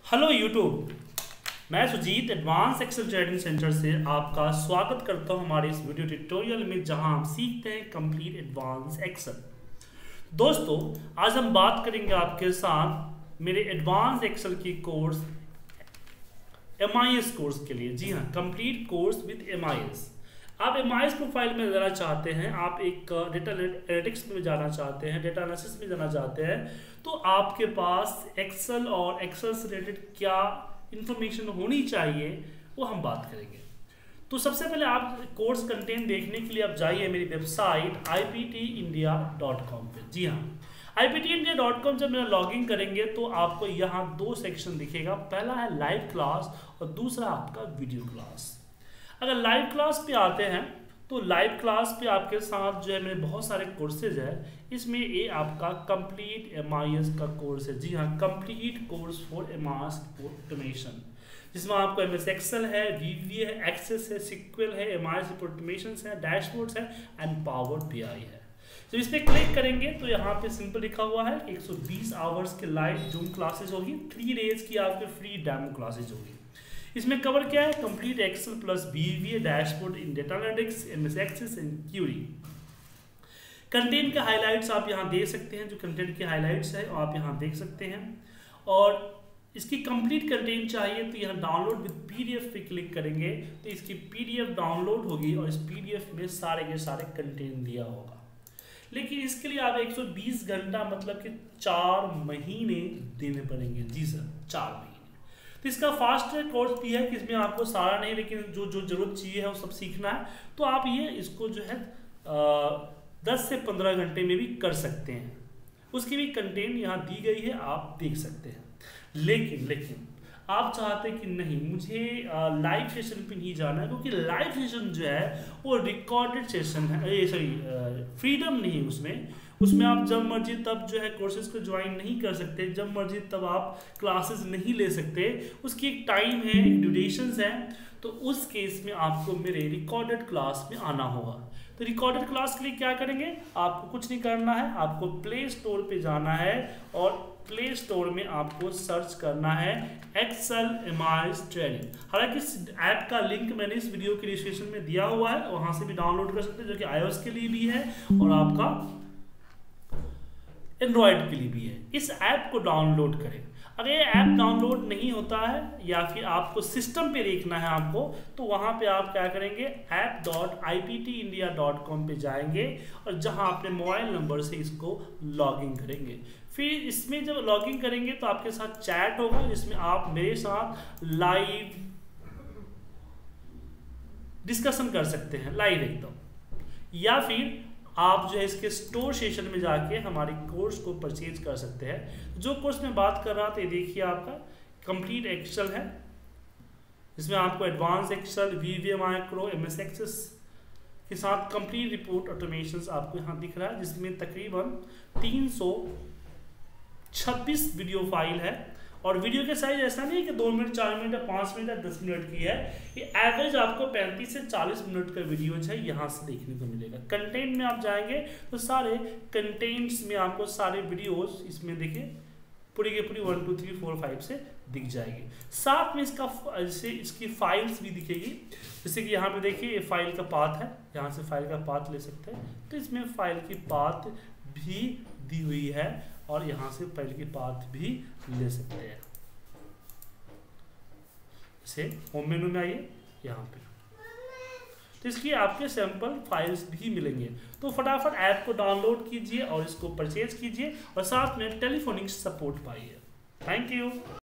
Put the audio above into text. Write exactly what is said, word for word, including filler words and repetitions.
Hello YouTube, मैं Sujeet advance Excel trading centre से आपका स्वागत करता हूं हमारे इस वीडियो ट्यूटोरियल में, जहां हम सीखते हैं कंप्लीट एडवांस एक्सेल। दोस्तों, आज हम बात करेंगे आपके साथ मेरे एडवांस एक्सेल की course M I S course के लिए। जी हाँ, complete course with M I S. आप एम आई एस प्रोफाइल में जाना चाहते हैं, आप एक डेटा एनालिटिक्स में जाना चाहते हैं, डेटा एनालिसिस में जाना चाहते हैं, तो आपके पास एक्सेल और एक्सेल से रिलेटेड क्या इंफॉर्मेशन होनी चाहिए वो हम बात करेंगे। तो सबसे पहले आप कोर्स कंटेंट देखने के लिए आप जाइए मेरी website I P T India dot com पे। जी हाँ, I P T India dot com जब मेरा लॉगिन करेंगे तो आपको यहाँ दो सेक्शन दिखेगा। पहला है लाइव क्लास और दूसरा आपका वीडियो क्लास। अगर लाइव क्लास पे आते हैं तो लाइव क्लास पे आपके साथ जो है मेरे बहुत सारे कोर्सेज है। इसमें ये आपका कंप्लीट एम आई एस का कोर्स है। जी हाँ, complete course for M I S automation, जिसमें आपको एम एस एक्सेल है, वी वी है, एक्सेस है, सिक्वल है, एम आई एस ऑटोमेशन है, डैशबोर्ड्स है एंड पावर बी आई है। तो इस पर क्लिक करेंगे तो यहाँ पे सिंपल लिखा हुआ है एक सौ बीस आवर्स के लाइव जूम क्लासेज होगी, थ्री डेज की आपके फ्री डेमो क्लासेज होगी। इसमें कवर क्या है? Complete Excel plus VBA, dashboard in data analytics, MS access and query. Content के हाइलाइट्स आप यहां देख सकते हैं, जो कंटेंट के हाइलाइट्स है आप यहां देख सकते हैं। और इसकी कंप्लीट कंटेंट चाहिए तो यहां डाउनलोड विद पीडीएफ पे क्लिक करेंगे तो इसकी पीडीएफ डाउनलोड होगी और इस पीडीएफ में सारे के सारे कंटेंट दिया होगा। लेकिन इसके लिए आप एक सौ बीस घंटा मतलब कि चार महीने देने पड़ेंगे। जी सर, चार महीने। तो इसका फास्ट कोर्स भी है कि इसमें आपको सारा नहीं, लेकिन जो जो जरूरत चाहिए है वो सब सीखना है, तो आप ये इसको जो है दस से पंद्रह घंटे में भी कर सकते हैं। उसकी भी कंटेंट यहाँ दी गई है, आप देख सकते हैं। लेकिन लेकिन आप चाहते हैं कि नहीं, मुझे लाइव सेशन पे नहीं जाना है, क्योंकि लाइव सेशन जो है वो रिकॉर्डेड सेशन है, सॉरी फ्रीडम नहीं है उसमें। उसमें आप जब मर्जी तब जो है कोर्सेज को ज्वाइन नहीं कर सकते, जब मर्जी तब आप क्लासेस नहीं ले सकते। उसकी एक टाइम है, एक ड्यूरेशंस है। तो उस केस में आपको मेरे रिकॉर्डेड क्लास में आना होगा। तो रिकॉर्डेड क्लास के लिए क्या करेंगे? आपको कुछ नहीं करना है, आपको प्ले स्टोर पे जाना है और प्ले स्टोर में आपको सर्च करना है Excel M I S trading. हालांकि इस ऐप का लिंक मैंने इस वीडियो के डिस्क्रिप्शन में दिया हुआ है, वहां से भी डाउनलोड कर सकते हैं, जो कि आईओएस के लिए भी है और आपका एंड्रॉयड के लिए भी है। इस ऐप को डाउनलोड करें। अगर ये ऐप डाउनलोड नहीं होता है या फिर आपको सिस्टम पे देखना है आपको, तो वहाँ पे आप क्या करेंगे, app dot I P T India dot com पे जाएंगे और जहाँ अपने मोबाइल नंबर से इसको लॉगिन करेंगे। फिर इसमें जब लॉगिन करेंगे तो आपके साथ चैट होगा, जिसमें आप मेरे साथ लाइव डिस्कशन कर सकते हैं, लाइव एकदम। या फिर आप जो है इसके स्टोर सेशन में जाके हमारे कोर्स को परचेज कर सकते हैं। जो कोर्स में बात कर रहा था, ये देखिए आपका कंप्लीट एक्सेल है। इसमें आपको advance Excel, VBA micro, MS access के साथ कंप्लीट रिपोर्ट ऑटोमेशंस आपको यहाँ दिख रहा है, जिसमें तकरीबन तीन सौ छब्बीस वीडियो फाइल है। और वीडियो के साइज ऐसा नहीं है कि दो मिनट, चार मिनट, पाँच मिनट या दस मिनट की है। ये एवरेज आपको पैंतीस से चालीस मिनट का वीडियो है यहाँ से देखने को मिलेगा। कंटेंट में आप जाएंगे तो सारे कंटेंट्स में आपको सारे वीडियोस इसमें देखिए पूरी के पूरी one two three four five से दिख जाएगी। साथ में इसका जैसे इसकी फाइल्स भी दिखेगी, जैसे कि यहाँ पे देखिए ये फाइल का पाथ है, यहाँ से फाइल का पाथ ले सकते हैं। तो इसमें फाइल की पाथ भी दी हुई है और यहाँ से फाइल की पाथ भी ले सकते हैं। जैसे होम मेनू में आइए यहाँ पे, तो इसकी आपके सैंपल फाइल्स भी मिलेंगे। तो फटाफट ऐप को डाउनलोड कीजिए और इसको परचेज कीजिए और साथ में टेलीफोनिक सपोर्ट पाइए। Thank you.